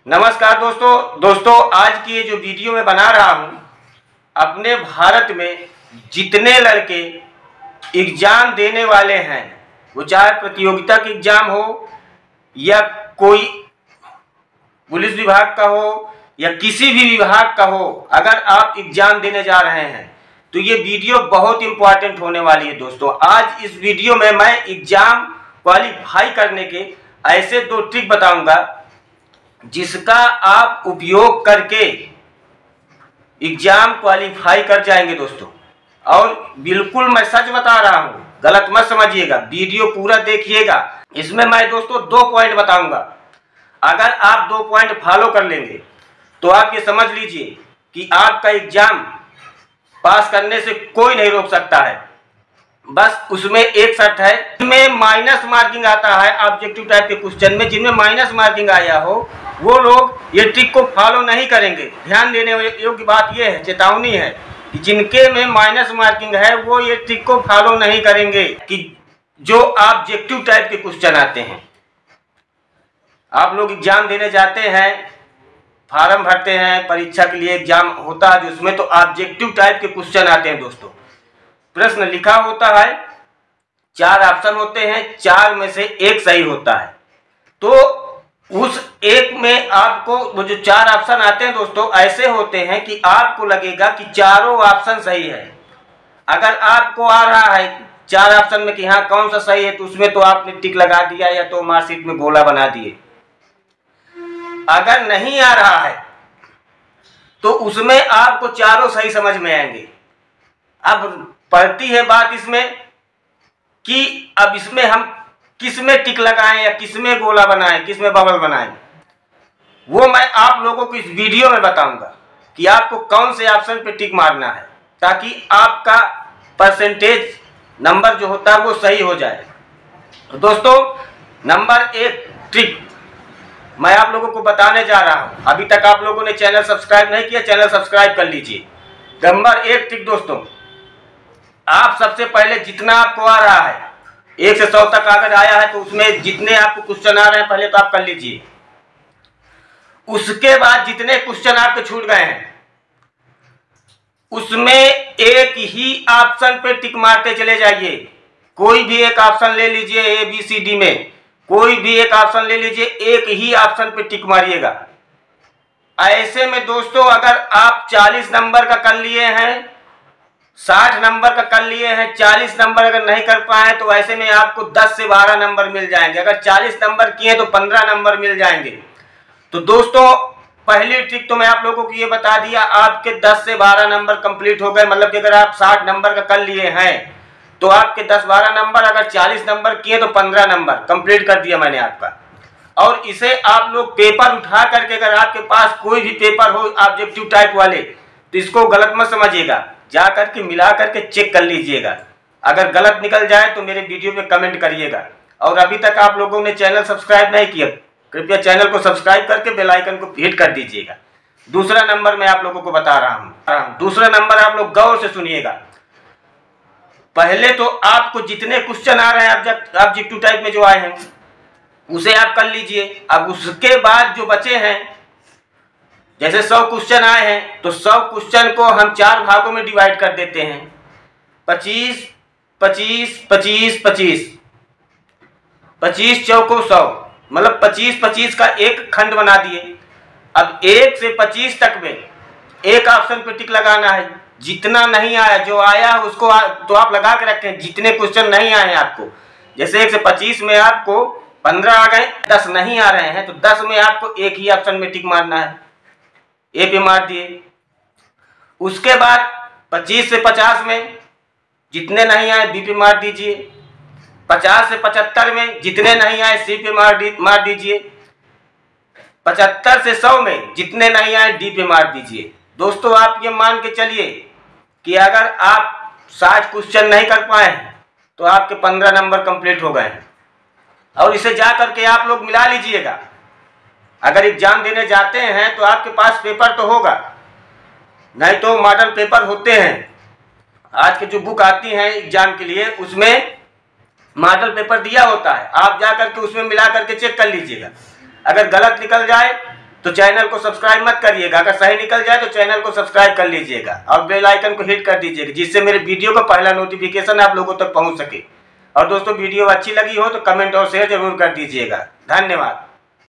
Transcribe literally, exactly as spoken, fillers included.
नमस्कार दोस्तों दोस्तों आज की ये जो वीडियो मैं बना रहा हूँ, अपने भारत में जितने लड़के एग्ज़ाम देने वाले हैं, वो चाहे प्रतियोगिता का एग्ज़ाम हो या कोई पुलिस विभाग का हो या किसी भी विभाग का हो, अगर आप एग्ज़ाम देने जा रहे हैं तो ये वीडियो बहुत इम्पोर्टेंट होने वाली है। दोस्तों आज इस वीडियो में मैं एग्ज़ाम क्वालिफाई करने के ऐसे दो ट्रिक बताऊंगा जिसका आप उपयोग करके एग्जाम क्वालिफाई कर जाएंगे दोस्तों। और बिल्कुल मैं सच बता रहा हूं, गलत मत समझिएगा, वीडियो पूरा देखिएगा। इसमें मैं दोस्तों दो पॉइंट बताऊंगा, अगर आप दो पॉइंट फॉलो कर लेंगे तो आप ये समझ लीजिए कि आपका एग्जाम पास करने से कोई नहीं रोक सकता है। बस उसमें एक शर्त है, जिनमें माइनस मार्किंग आता है ऑब्जेक्टिव टाइप के क्वेश्चन में, जिनमें माइनस मार्किंग आया हो वो लोग ये ट्रिक को फॉलो नहीं करेंगे। ध्यान देने योग्य बात यह है, चेतावनी है कि जिनके में माइनस मार्किंग है वो ये ट्रिक को फॉलो नहीं करेंगे। कि जो ऑब्जेक्टिव टाइप के क्वेश्चन आते हैं, आप लोग एग्जाम देने जाते हैं, फॉर्म भरते हैं, परीक्षा के लिए एग्जाम होता है जिसमें तो ऑब्जेक्टिव टाइप के क्वेश्चन आते हैं दोस्तों। प्रश्न लिखा होता है, चार ऑप्शन होते हैं, चार में से एक सही होता है। तो उस एक में आपको वो जो चार ऑप्शन आते हैं दोस्तों ऐसे होते हैं कि आपको लगेगा कि चारों ऑप्शन सही है। अगर आपको आ रहा है चार ऑप्शन में कि हाँ कौन सा सही है, तो उसमें तो आपने टिक लगा दिया या तो मार्कशीट में गोला बना दिए। अगर नहीं आ रहा है तो उसमें आपको चारों सही समझ में आएंगे। अब पड़ती है बात इसमें कि अब इसमें हम किस में टिक लगाएं या किस में गोला बनाएं, किस में बबल बनाएं, वो मैं आप लोगों को इस वीडियो में बताऊंगा कि आपको कौन से ऑप्शन पे टिक मारना है, ताकि आपका परसेंटेज नंबर जो होता है वो सही हो जाए। तो दोस्तों नंबर एक ट्रिक मैं आप लोगों को बताने जा रहा हूं। अभी तक आप लोगों ने चैनल सब्सक्राइब नहीं किया, चैनल सब्सक्राइब कर लीजिए। नंबर एक ट्रिक दोस्तों, आप सबसे पहले जितना आपको आ रहा है, एक से सौ तक अगर आया है तो उसमें जितने आपको क्वेश्चन आ रहे हैं पहले तो आप कर लीजिए। उसके बाद जितने क्वेश्चन आपके छूट गए हैं उसमें एक ही ऑप्शन पे टिक मारते चले जाइए। कोई भी एक ऑप्शन ले लीजिए, ए बी सी डी में कोई भी एक ऑप्शन ले लीजिए, एक ही ऑप्शन पे टिक मारिएगा। ऐसे में दोस्तों अगर आप चालीस नंबर का कर लिए हैं, साठ नंबर का कर लिए हैं, चालीस नंबर अगर नहीं कर पाए तो ऐसे में आपको दस से बारह नंबर मिल जाएंगे। अगर चालीस नंबर किए तो पंद्रह नंबर मिल जाएंगे। तो दोस्तों पहली ट्रिक तो मैं आप लोगों को ये बता दिया, आपके दस से बारह नंबर कंप्लीट हो गए। मतलब कि अगर आप साठ नंबर का कर लिए हैं तो आपके दस बारह नंबर, अगर चालीस नंबर किए तो पंद्रह नंबर कंप्लीट कर दिया मैंने आपका। और इसे आप लोग पेपर उठा करके, अगर आपके पास कोई भी पेपर हो ऑब्जेक्टिव टाइप वाले, तो इसको गलत मत समझिएगा, जा करके मिला करके चेक कर लीजिएगा। अगर गलत निकल जाए तो मेरे वीडियो में कमेंट करिएगा। और अभी तक आप लोगों ने चैनल सब्सक्राइब नहीं किया, कृपया चैनल को सब्सक्राइब करके बेल आइकन को हिट कर दीजिएगा। दूसरा नंबर मैं आप लोगों को बता रहा हूं, दूसरा नंबर आप लोग गौर से सुनिएगा। पहले तो आपको जितने क्वेश्चन आ रहे हैं ऑब्जेक्टिव टाइप में जो आए हैं उसे आप कर लीजिए। अब उसके बाद जो बचे हैं, जैसे सौ क्वेश्चन आए हैं तो सौ क्वेश्चन को हम चार भागों में डिवाइड कर देते हैं, पच्चीस पच्चीस पच्चीस पच्चीस पच्चीस चौको सौ, मतलब पच्चीस पच्चीस का एक खंड बना दिए। अब एक से पच्चीस तक में एक ऑप्शन पे टिक लगाना है। जितना नहीं आया, जो आया उसको आ, तो आप लगा के रखें। जितने क्वेश्चन नहीं आए हैं आपको, जैसे एक से पच्चीस में आपको पंद्रह आ गए, दस नहीं आ रहे हैं तो दस में आपको एक ही ऑप्शन में टिक मारना है, ए पे मार दिए। उसके बाद पच्चीस से पचास में जितने नहीं आए बी पे मार दीजिए। पचास से पचहत्तर में जितने नहीं आए सी पे मार दी मार दीजिए। पचहत्तर से सौ में जितने नहीं आए डी पे मार दीजिए। दोस्तों आप ये मान के चलिए कि अगर आप साठ क्वेश्चन नहीं कर पाए तो आपके पंद्रह नंबर कंप्लीट हो गए हैं। और इसे जा करके आप लोग मिला लीजिएगा। अगर एग्जाम देने जाते हैं तो आपके पास पेपर तो होगा, नहीं तो मॉडल पेपर होते हैं। आज की जो बुक आती है एग्जाम के लिए उसमें मॉडल पेपर दिया होता है, आप जा करके उसमें मिला करके चेक कर लीजिएगा। अगर गलत निकल जाए तो चैनल को सब्सक्राइब मत करिएगा। अगर सही निकल जाए तो चैनल को सब्सक्राइब कर लीजिएगा और बेल आइकन को हिट कर दीजिएगा, जिससे मेरे वीडियो का पहला नोटिफिकेशन आप लोगों तक पहुंच सके। और दोस्तों वीडियो अच्छी लगी हो तो कमेंट और शेयर जरूर कर दीजिएगा। धन्यवाद।